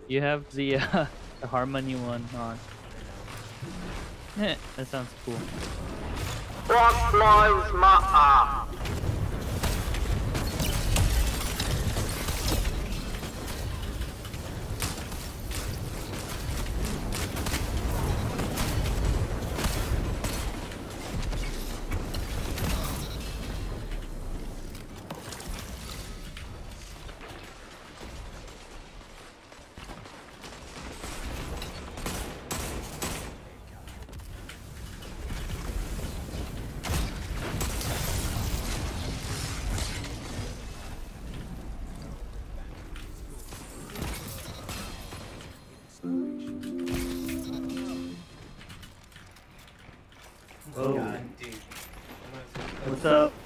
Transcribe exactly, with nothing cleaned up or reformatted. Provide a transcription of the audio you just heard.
You have the uh, the harmony one on. Eh, that sounds cool. Black Lives Matter. Oh, God, dude. what's up?